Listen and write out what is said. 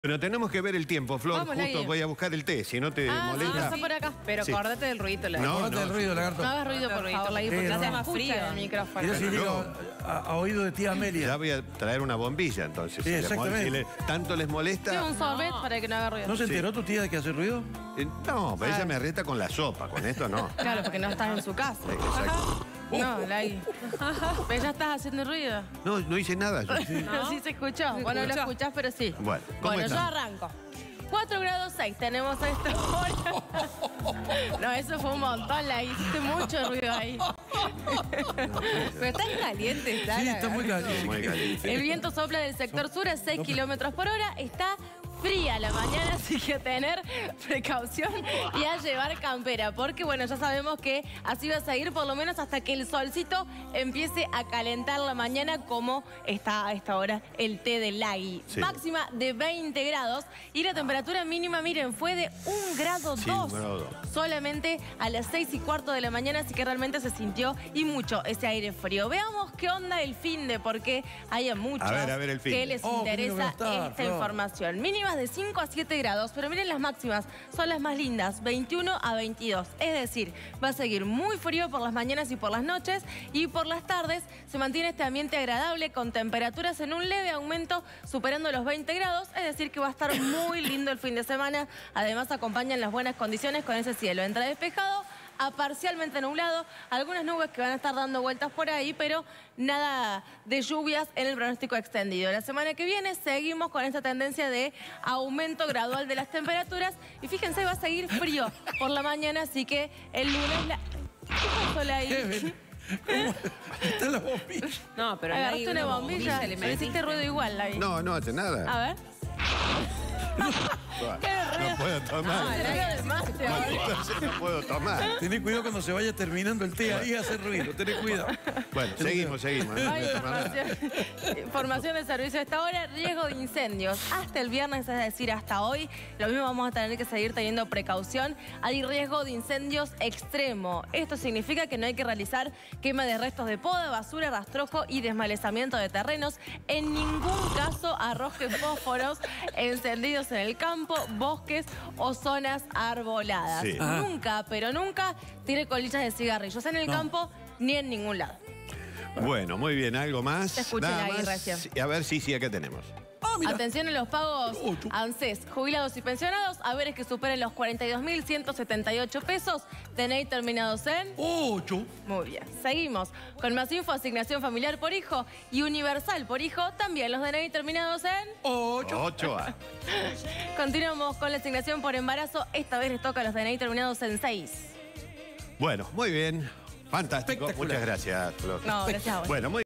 Pero tenemos que ver el tiempo, Flor. Vamos, Justo Lagui. voy a buscar el té, si no te molesta. Sí, pasa por acá. Pero Sí. acordate del ruidito, Lagui. No, Acordate del ruido, lagarto. No hagas ruido, por favor, Lagui, porque no. hace Se más frío el micrófono. Mirá si Pero digo no. a oído de tía Amelia. Ya voy a traer una bombilla, entonces. Sí, Si les exactamente. tanto les Sí, molesta... un sorbet para que no haga ruido. ¿No se enteró tu tía de que hace ruido? No, pero ella me reta con la sopa, con esto no. Claro, porque no estás en su casa. Exacto. No, Lagui. Pero ya estás haciendo ruido. No hice nada yo. ¿No? Sí se escuchó. Sí, Bueno, lo escuchó. escuchás, pero sí. Bueno, ¿cómo yo están? arranco. 4 grados 6 tenemos a esta hora. No, eso fue un montón, Lagui. Hiciste mucho ruido ahí. Pero están calientes, está. Sí, está muy caliente. Muy caliente. El viento sopla del sector sur a 6 kilómetros por hora. Está fría la mañana, así que a tener precaución y a llevar campera. Porque, bueno, ya sabemos que así va a seguir por lo menos hasta que el solcito empiece a calentar la mañana, como está a esta hora el té de Lagui. Sí. Máxima de 20 grados y la temperatura mínima, miren, fue de 1 grado 2. Sí, 1 grado 2. Solamente a las 6:15 de la mañana, así que realmente se sintió y mucho ese aire frío. Veamos qué onda el finde, porque hay a muchos A ver, el finde. que les Qué lindo que interesa va a estar, esta Flor. información. Mínimas de 5 a 7 grados, pero miren las máximas, son las más lindas, 21 a 22. Es decir, va a seguir muy frío por las mañanas y por las noches, y por las tardes se mantiene este ambiente agradable con temperaturas en un leve aumento superando los 20 grados, es decir que va a estar muy lindo el fin de semana. Además acompañan las buenas condiciones con ese cielo entre despejado a parcialmente nublado, algunas nubes que van a estar dando vueltas por ahí, pero nada de lluvias en el pronóstico extendido. La semana que viene seguimos con esta tendencia de aumento gradual de las temperaturas y fíjense, va a seguir frío por la mañana, así que el lunes... ¿Qué pasó ahí? ¿Cómo está la bombilla? No, pero Agarraste una bombilla, le me hiciste ruido igual, Lagui. No hace nada. A ver. No puedo tomar. Entonces no puedo tomar. Tenés cuidado cuando se vaya terminando el té ahí a hacer ruido. Tenés cuidado. Bueno, seguimos. Hay información de servicio a esta hora. Riesgo de incendios hasta el viernes, es decir, hasta hoy. Lo mismo vamos a tener que seguir teniendo precaución. Hay riesgo de incendios extremo. Esto significa que no hay que realizar quema de restos de poda, basura, rastrojo y desmalezamiento de terrenos. En ningún caso arroje fósforos encendidos en el campo, bosques o zonas arboladas. Sí. Nunca, pero nunca tire colillas de cigarrillos en el campo ni en ningún lado. Bueno, muy bien. ¿Algo más? Te escuché Nada ahí más. recién. A ver, sí, acá tenemos. Atención en los pagos ANSES, jubilados y pensionados, haberes que superen los 42.178 pesos. Tenéis terminados en... 8. Muy bien. Seguimos con más info, asignación familiar por hijo y universal por hijo. También los DNI terminados en... 8 A. Continuamos con la asignación por embarazo. Esta vez les toca a los DNI terminados en 6. Bueno, muy bien. Fantástico. Espectacular. Muchas gracias, Flor. No, gracias a vos. Bueno, muy